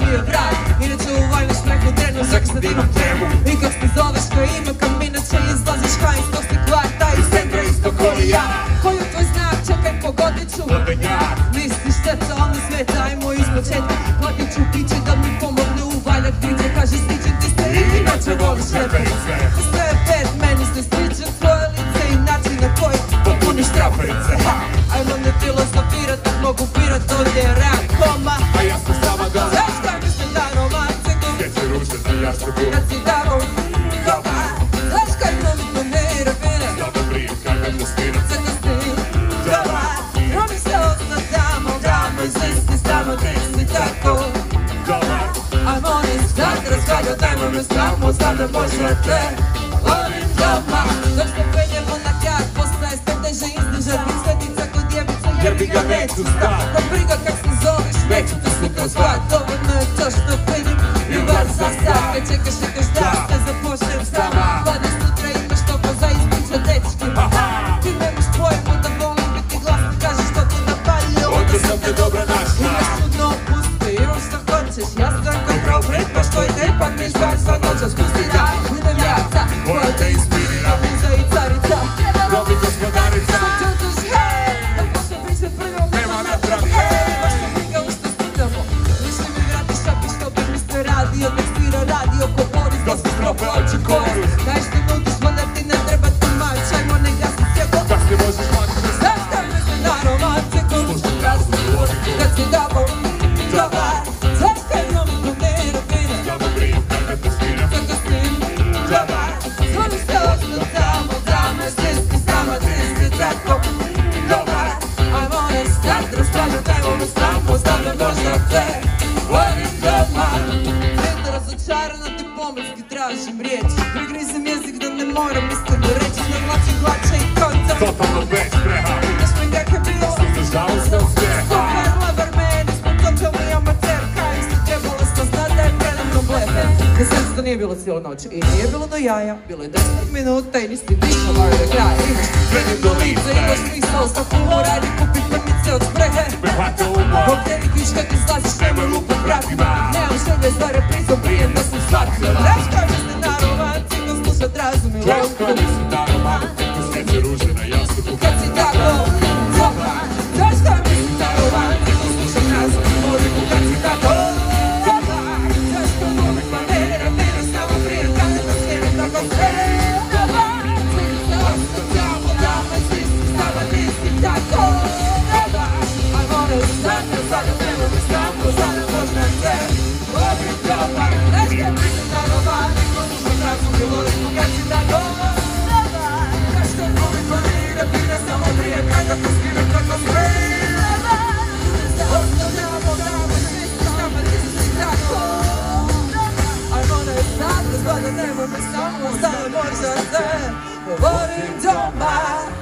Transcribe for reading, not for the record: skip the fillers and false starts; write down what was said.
nije vrag. Inače u vojnu smreku drenu zrak s nadinom tremu. I kad se zoveš ko ime kam inače izlaziš ka iz tog kvarta iz centra isto koji ja. Koju tvoj znak, čekaj pogodit ću vodenjak. Misliš šteta, onda smeta, ajmo iz početka. Platit ću piće da mi pomogne u valjak priče. Kaže stičem ti se i inače voliš reperice. Sve je pet, meni se stičem tvoje lice i način na koji popuniš traperice. Ajmo ne filozofirat, mogu pirat, ovdje je reak koma. A ja sam sama da znaš kaj mislim da romantikom gdje će ruče za jastuku. Kad si darom dobar, znaš kaj promitno ne i rafine. Sada brijem kakav te spina. Sada stim dobar, robi se ostat tamo, damo i zlisti samo ti si tako Dobar, ajmo ne sad razvaljao, dajmo me samo, znam da možda te volim doma. Dok se penjemo na kjak, postaje sve teže izdržat bit svetica kod djevica jer bi ga neću stat. Da briga kak se zoveš, neću te sutra zvat. Dovoljno je to što vidim i bar za sad. Ne čekaš da se zapošljem sama. Vadi sutra imaš topo za izpriča dečkima. Ti nemaš pojmu da volim biti glasno, kažeš što te napalio. onda sam te dobra našla. Imaš čudno opusti, imaš što hoćeš. Ja sam kontrol pretpaš tvoj tepak, mi žvar sva noća spusti da idem jaca. Koja te inspirira, Muza i carica, robi gospodarica. čutaš hej, da počne priče prvo. Nema natrag, Baš sam briga u što sputamo. Više mi vratiš šapi što bi mi sve radio. Tekstira radio ko Boris, da se strope oči koru. daj što nudiš, valjda ti ne treba tumač. Ajmo ne gasi svjetlo. Da se možeš maknuti. Znaš kaj mislim na romantiku. Možda raznu logiku. Kad si dabo dobar, znaš kaj promitno ne i rafine. Sada brijem kakav te spina. Sada stim dobar, zvoliš se ostat tamo, drame, slisti sama, ti si tako dobar. Ajmo ne sad raspravljat, ajmo me samo, znam da možda te volim doma. Vrijeme razočarana te pomorski tražim riječi. Prigrizim jezik da ne moram iskreno reći. Navlačim hlače i konca. Totalno bez preha. Pitaš me kak je bilo. Zdržao sam sve. Super lever meni smo totalni amaterka. Isto trebalo smo znat da je predavno blefe. Na sreću to nije bilo cijelu noć i nije bilo do jaja. Bilo je 10 minuta i nisi dišao bar do kraja. Imaš krenim do lice, imaš smisao za humor. Ajde kupi prmice od sprehe. Me hvata umor. Dok te vidiš kad izlaziš, nemoj lupat vratima. Nemam želje za reprizom, prijem da sam shvatila. Znaš kaj mislim na romantiku, slušat razum i Znaš logiku. kaj mislim na romantiku, sreće ruže na jastuku. Kad si tako dobar, znaš kaj mislim na romantiku, slušat razum i logiku. Kad si tako dobar, znaš kaj volim manere, mene samo prijem kad ne svijetim tako sve. Dobar, svijetim se ostat tamo, dama i svijetim sama ti si tako dobar. Ajmo ne sad, sada treba me samo, sada možda te volim dobar. Znaš kaj mislim na romantiku, slušat razum i logiku. Kad si tako dobar, znaš kaj volim manere, mene samo prijem kad ne svijetim tako sve. Ostat tamo, dama i svijetim sama ti si tako dobar. Ajmo ne sad, sada nemoj me samo, sada možda te volim doma.